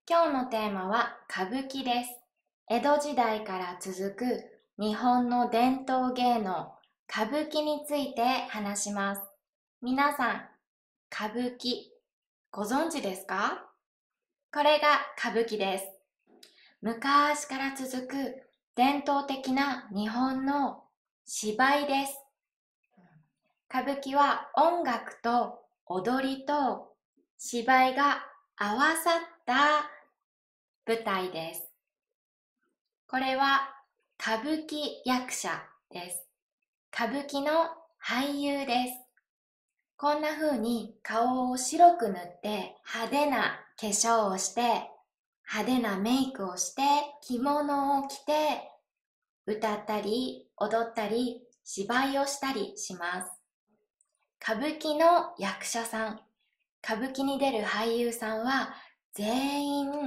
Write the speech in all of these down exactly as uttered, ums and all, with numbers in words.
今日のテーマは歌舞伎です。江戸時代から続く日本の伝統芸能、歌舞伎について話します。皆さん、歌舞伎ご存知ですか？これが歌舞伎です。昔から続く伝統的な日本の芝居です。歌舞伎は音楽と踊りと芝居が合わさった舞台です。これは歌舞伎役者です。歌舞伎の俳優です。こんな風に顔を白く塗って派手な化粧をして派手なメイクをして着物を着て歌ったり踊ったり芝居をしたりします。歌舞伎の役者さん、歌舞伎に出る俳優さんは全員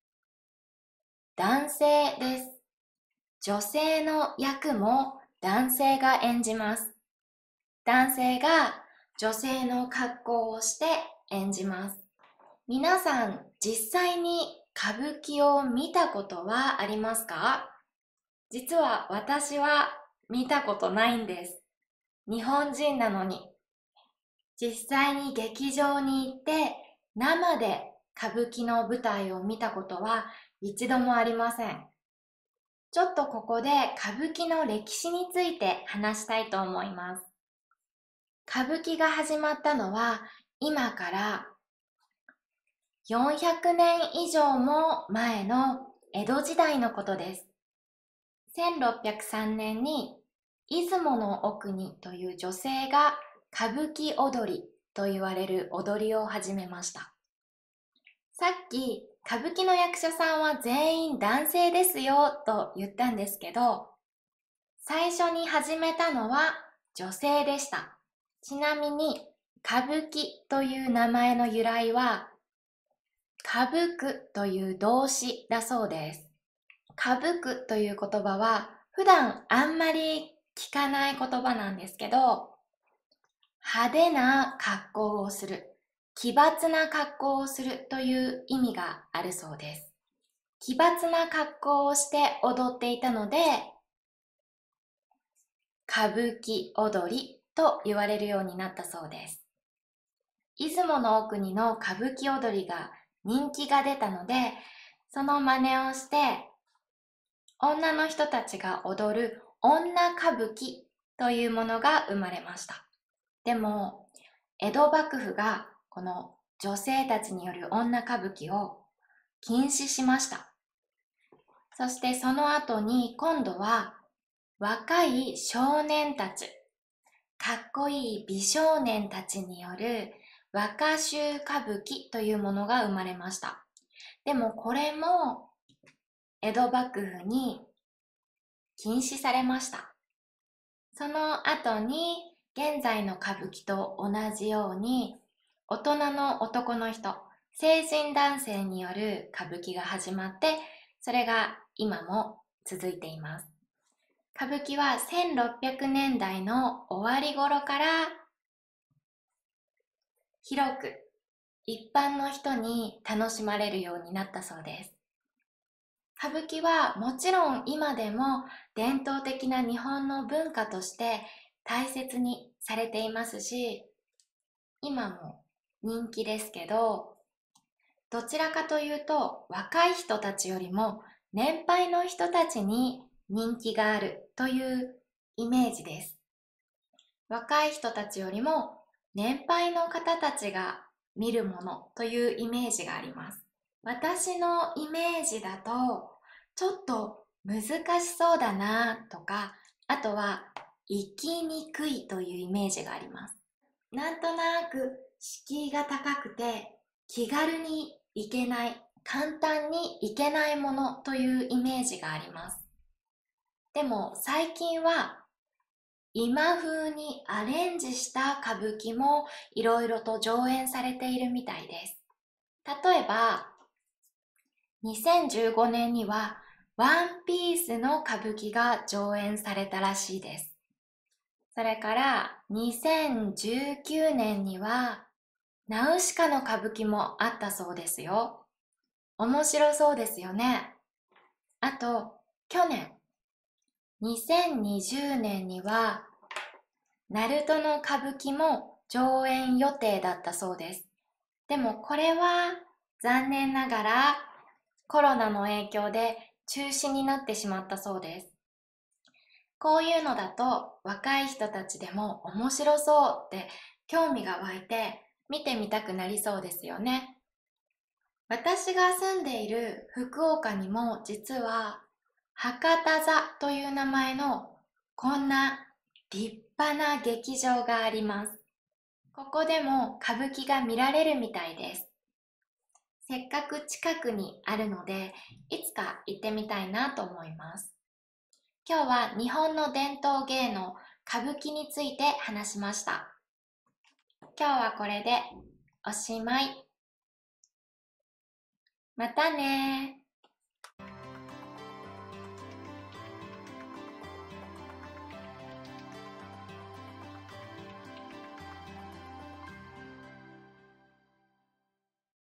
男性です。女性の役も男性が演じます。男性が女性の格好をして演じます。皆さん、実際に歌舞伎を見たことはありますか？実は私は見たことないんです。日本人なのに。実際に劇場に行って生で歌舞伎の舞台を見たことは一度もありません。ちょっとここで歌舞伎の歴史について話したいと思います。歌舞伎が始まったのは今からよんひゃくねん以上も前の江戸時代のことです。せんろっぴゃくさんねんに出雲の奥にという女性が歌舞伎踊りと言われる踊りを始めました。さっき歌舞伎の役者さんは全員男性ですよと言ったんですけど、最初に始めたのは女性でした。ちなみに歌舞伎という名前の由来は歌舞くという動詞だそうです。歌舞くという言葉は普段あんまり聞かない言葉なんですけど、派手な格好をする、奇抜な格好をするという意味があるそうです。奇抜な格好をして踊っていたので、歌舞伎踊りと言われるようになったそうです。出雲の奥にの歌舞伎踊りが人気が出たので、その真似をして、女の人たちが踊る女歌舞伎というものが生まれました。でも、江戸幕府がこの女性たちによる女歌舞伎を禁止しました。そしてその後に今度は若い少年たち、かっこいい美少年たちによる若衆歌舞伎というものが生まれました。でもこれも江戸幕府に禁止されました。その後に現在の歌舞伎と同じように大人の男の人、成人男性による歌舞伎が始まって、それが今も続いています。歌舞伎はせんろっぴゃくねんだいの終わり頃から広く一般の人に楽しまれるようになったそうです。歌舞伎はもちろん今でも伝統的な日本の文化として大切にされていますし、今も人気ですけど、どちらかというと若い人たちよりも年配の人たちに人気があるというイメージです。若い人たちよりも年配の方たちが見るものというイメージがあります。私のイメージだとちょっと難しそうだなとか、あとは生きにくいというイメージがあります。なんとなく敷居が高くて気軽に行けない、簡単に行けないものというイメージがあります。でも最近は今風にアレンジした歌舞伎もいろいろと上演されているみたいです。例えばにせんじゅうごねんにはワンピースの歌舞伎が上演されたらしいです。それからにせんじゅうきゅうねんにはナウシカの歌舞伎もあったそうですよ。 面白そうですよね。あと、去年、にせんにじゅうねんには、ナルトの歌舞伎も上演予定だったそうです。でもこれは残念ながらコロナの影響で中止になってしまったそうです。こういうのだと若い人たちでも面白そうって興味が湧いて見てみたくなりそうですよね。私が住んでいる福岡にも実は博多座という名前のこんな立派な劇場があります。ここでも歌舞伎が見られるみたいです。せっかく近くにあるので、いつか行ってみたいなと思います。今日は日本の伝統芸能歌舞伎について話しました。今日はこれでおしまい。またねー。